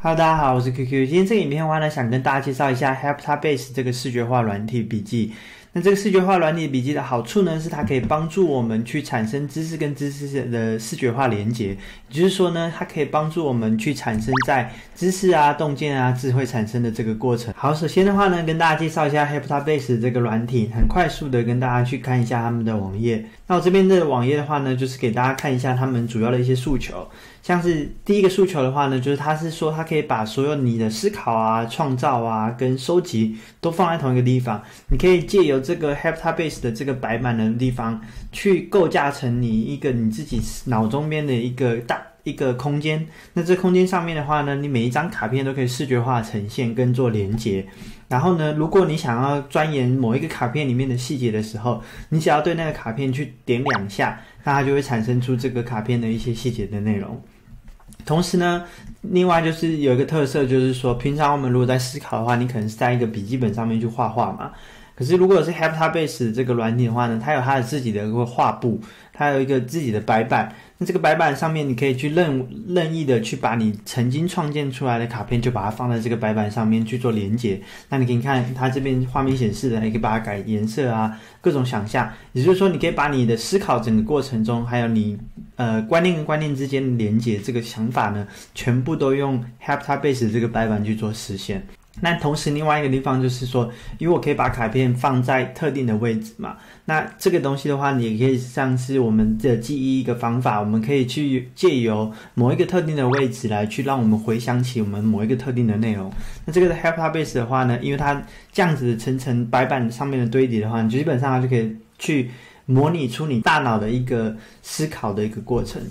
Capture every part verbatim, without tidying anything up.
Hello， 大家好，我是 Q Q。今天这个影片的话呢，想跟大家介绍一下 Heptabase 这个视觉化软体笔记。那这个视觉化软体笔记的好处呢，是它可以帮助我们去产生知识跟知识的视觉化连结。也就是说呢，它可以帮助我们去产生在知识啊、洞见啊、智慧产生的这个过程。好，首先的话呢，跟大家介绍一下 Heptabase 这个软体，很快速的跟大家去看一下他们的网页。那我这边的网页的话呢，就是给大家看一下他们主要的一些诉求。像是第一个诉求的话呢，就是它是说它可以把所有你的思考啊、创造啊跟收集都放在同一个地方。你可以借由这个 Heptabase 的这个白板的地方，去构架成你一个你自己脑中边的一个大一个空间。那这空间上面的话呢，你每一张卡片都可以视觉化呈现跟做连结。然后呢，如果你想要钻研某一个卡片里面的细节的时候，你只要对那个卡片去点两下，那它就会产生出这个卡片的一些细节的内容。同时呢，另外就是有一个特色，就是说平常我们如果在思考的话，你可能是在一个笔记本上面去画画嘛。可是如果是 Heptabase 这个软体的话呢，它有它的自己的一个画布，它有一个自己的白板。那这个白板上面你可以去任任意的去把你曾经创建出来的卡片，就把它放在这个白板上面去做连结。那你可以看它这边画面显示的，你可以把它改颜色啊，各种想象。也就是说，你可以把你的思考整个过程中，还有你呃观念跟观念之间的连结这个想法呢，全部都用 Heptabase 这个白板去做实现。那同时另外一个地方就是说，因为我可以把卡片放在特定的位置嘛，那这个东西的话，你也可以像是我们的记忆一个方法，我们可以去借由某一个特定的位置来去让我们回想起我们某一个特定的内容。那这个的 Heptabase 的话呢，因为它这样子层层白板上面的堆叠的话，你基本上它就可以去模拟出你大脑的一个思考的一个过程。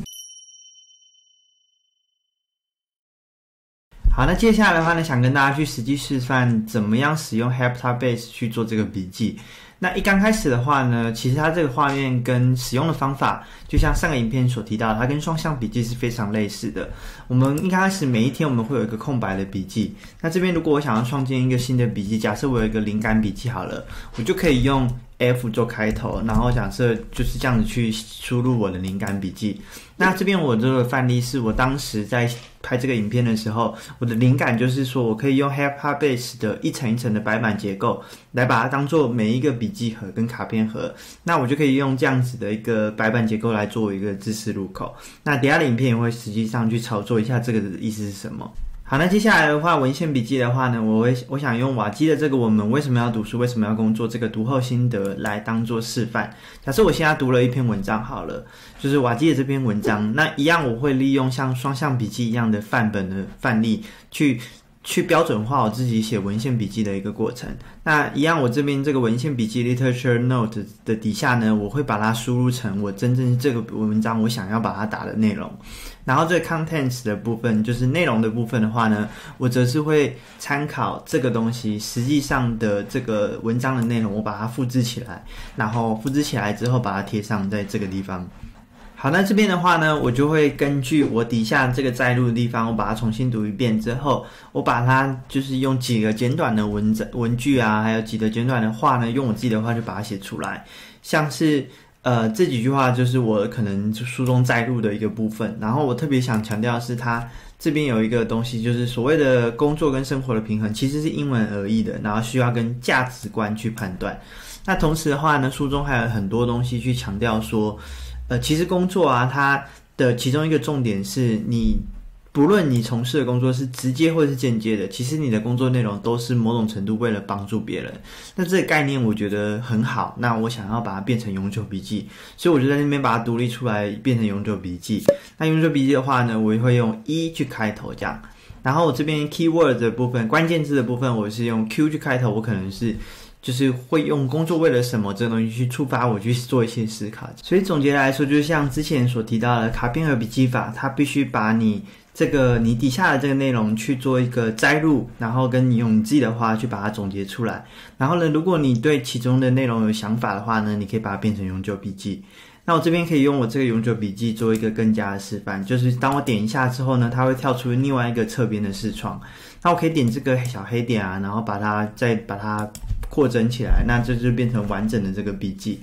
好，那接下来的话呢，想跟大家去实际示范怎么样使用 Heptabase 去做这个笔记。那一刚开始的话呢，其实它这个画面跟使用的方法，就像上个影片所提到的，它跟双向笔记是非常类似的。我们一开始每一天我们会有一个空白的笔记，那这边如果我想要创建一个新的笔记，假设我有一个灵感笔记好了，我就可以用 F 做开头，然后假设就是这样子去输入我的灵感笔记。那这边我这个范例是我当时在拍这个影片的时候，我的灵感就是说我可以用 Heptabase 的一层一层的白板结构来把它当做每一个笔记盒跟卡片盒，那我就可以用这样子的一个白板结构来做一个知识入口。那底下的影片也会实际上去操作一下这个的意思是什么。好，那接下来的话，文献笔记的话呢，我会我想用瓦基的这个我们为什么要读书，为什么要工作这个读后心得来当做示范。假设我现在读了一篇文章好了，就是瓦基的这篇文章，那一样我会利用像双向笔记一样的范本的范例去去标准化我自己写文献笔记的一个过程。那一样我这边这个文献笔记 literature note 的底下呢，我会把它输入成我真正这个文章我想要把它打的内容。然后这个 contents 的部分，就是内容的部分的话呢，我则是会参考这个东西实际上的这个文章的内容，我把它复制起来，然后复制起来之后把它贴上在这个地方。好，那这边的话呢，我就会根据我底下这个摘录的地方，我把它重新读一遍之后，我把它就是用几个简短的文文句啊，还有几个简短的话呢，用我自己的话就把它写出来。像是呃这几句话就是我可能书中摘录的一个部分，然后我特别想强调的是它这边有一个东西，就是所谓的工作跟生活的平衡，其实是因人而异的，然后需要跟价值观去判断。那同时的话呢，书中还有很多东西去强调说呃，其实工作啊，它的其中一个重点是你不论你从事的工作是直接或是间接的，其实你的工作内容都是某种程度为了帮助别人。那这个概念我觉得很好，那我想要把它变成永久笔记，所以我就在那边把它独立出来变成永久笔记。那永久笔记的话呢，我会用一去开头这样，然后我这边 keyword 的部分，关键字的部分，我是用 Q 去开头，我可能是就是会用工作为了什么这个东西去触发我去做一些思考。所以总结来说，就是像之前所提到的卡片和笔记法，它必须把你这个你底下的这个内容去做一个摘录，然后跟你用你自己的话去把它总结出来。然后呢，如果你对其中的内容有想法的话呢，你可以把它变成永久笔记。那我这边可以用我这个永久笔记做一个更加的示范，就是当我点一下之后呢，它会跳出另外一个侧边的视窗，那我可以点这个小黑点啊，然后把它再把它扩增起来，那这就变成完整的这个笔记。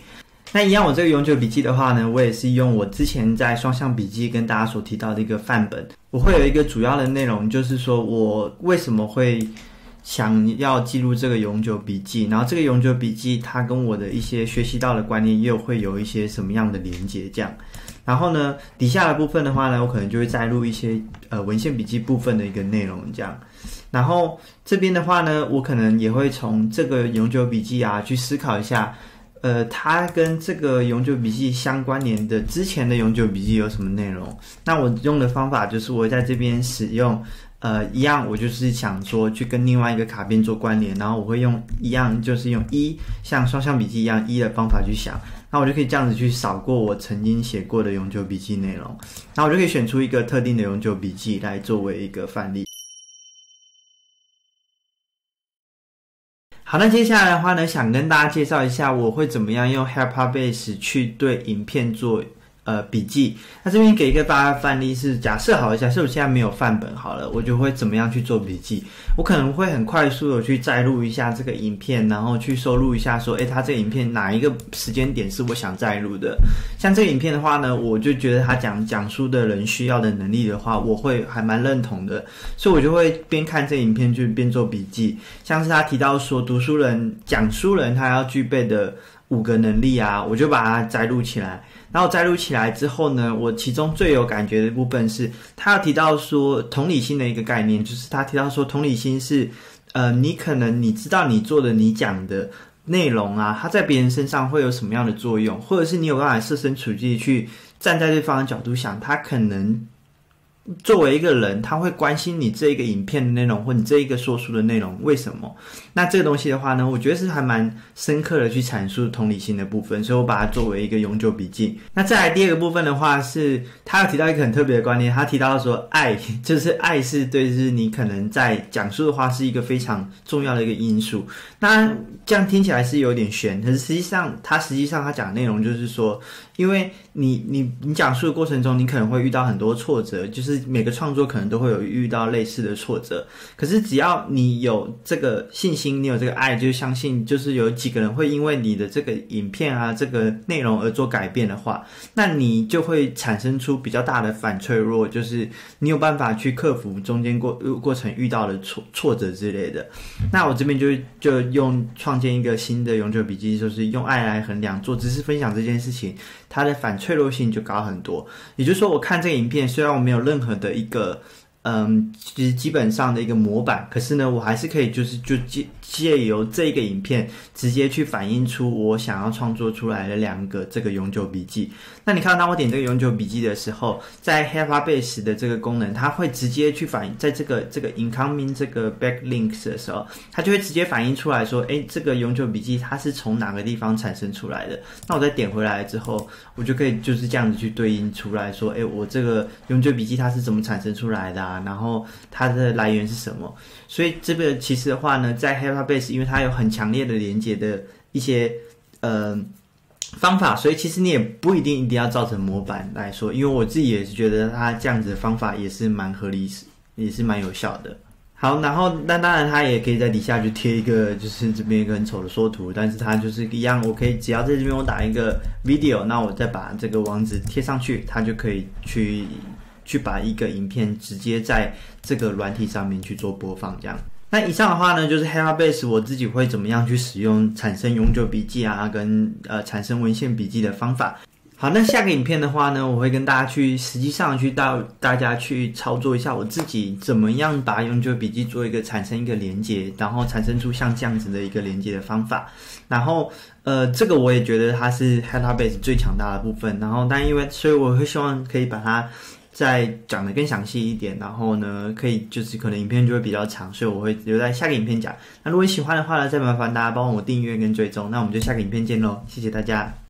那一样，我这个永久笔记的话呢，我也是用我之前在双向笔记跟大家所提到的一个范本。我会有一个主要的内容，就是说我为什么会想要记录这个永久笔记，然后这个永久笔记它跟我的一些学习到的观念又会有一些什么样的连结这样。然后呢，底下的部分的话呢，我可能就会摘录一些呃文献笔记部分的一个内容这样。然后这边的话呢，我可能也会从这个永久笔记啊去思考一下，呃，它跟这个永久笔记相关联的之前的永久笔记有什么内容。那我用的方法就是我在这边使用呃一样，我就是想说去跟另外一个卡片做关联，然后我会用一样就是用一像双向笔记一样一的方法去想，那我就可以这样子去扫过我曾经写过的永久笔记内容，然后我就可以选出一个特定的永久笔记来作为一个范例。好，那接下来的话呢，想跟大家介绍一下我会怎么样用 Hypabase 去对影片做呃笔记。那这边给一个大家范例是，假设好了，假设我现在没有范本好了，我就会怎么样去做笔记。我可能会很快速的去摘录一下这个影片，然后去收录一下说，诶，它这个影片哪一个时间点是我想摘录的。像这个影片的话呢，我就觉得他讲讲述的人需要的能力的话，我会还蛮认同的，所以我就会边看这个影片就边做笔记。像是他提到说读书人、讲书人他要具备的五个能力啊，我就把它摘录起来。然后摘录起来之后呢，我其中最有感觉的部分是，他要提到说同理心的一个概念，就是他提到说同理心是，呃，你可能你知道你做的、你讲的内容啊，它在别人身上会有什么样的作用，或者是你有办法设身处地去站在对方的角度想，他可能作为一个人，他会关心你这一个影片的内容，或你这一个说书的内容，为什么？那这个东西的话呢，我觉得是还蛮深刻的去阐述同理心的部分，所以我把它作为一个永久笔记。那再来第二个部分的话是，他有提到一个很特别的观念，他提到说爱，就是爱是对，就是你可能在讲述的话是一个非常重要的一个因素。那这样听起来是有点悬，可是实际上，他实际上他讲的内容就是说，因为你你你讲述的过程中，你可能会遇到很多挫折，就是每个创作可能都会有遇到类似的挫折。可是只要你有这个信心，你有这个爱，就相信，就是有几个人会因为你的这个影片啊、这个内容而做改变的话，那你就会产生出比较大的反脆弱，就是你有办法去克服中间过过程遇到的挫挫折之类的。那我这边就就用创建一个新的永久笔记，就是用爱来衡量做知识分享这件事情，它的反脆弱性就高很多。也就是说，我看这个影片，虽然我没有任何的一个嗯，其实基本上的一个模板，可是呢，我还是可以就是就借借由这个影片直接去反映出我想要创作出来的两个这个永久笔记。那你看到当我点这个永久笔记的时候，在 Hypabase 的这个功能，它会直接去反映在这个这个 incoming 这个 backlinks 的时候，它就会直接反映出来说，诶，这个永久笔记它是从哪个地方产生出来的。那我再点回来之后，我就可以就是这样子去对应出来说，诶，我这个永久笔记它是怎么产生出来的啊？然后它的来源是什么？所以这个其实的话呢，在 Hypabase 因为它有很强烈的连接的一些呃方法，所以其实你也不一定一定要照成模板来说，因为我自己也是觉得它这样子的方法也是蛮合理，也是蛮有效的。好，然后那当然它也可以在底下就贴一个，就是这边一个很丑的缩图，但是它就是一样，我可以只要在这边我打一个 video， 那我再把这个网址贴上去，它就可以去去把一个影片直接在这个软体上面去做播放这样。那以上的话呢，就是 Hypabase 我自己会怎么样去使用产生永久笔记啊，跟呃产生文献笔记的方法。好，那下个影片的话呢，我会跟大家去实际上去到大家去操作一下我自己怎么样把永久笔记做一个产生一个连结，然后产生出像这样子的一个连结的方法。然后呃，这个我也觉得它是 Hypabase 最强大的部分。然后但因为所以我会希望可以把它再讲得更详细一点，然后呢，可以就是可能影片就会比较长，所以我会留在下个影片讲。那如果你喜欢的话呢，再麻烦大家帮我订阅跟追踪。那我们就下个影片见咯，谢谢大家。